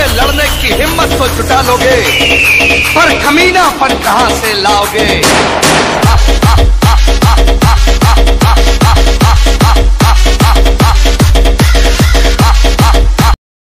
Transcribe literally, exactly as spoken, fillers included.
लड़ने की हिम्मत तो जुटा लोगे, पर कमीनापन कहां से लाओगे।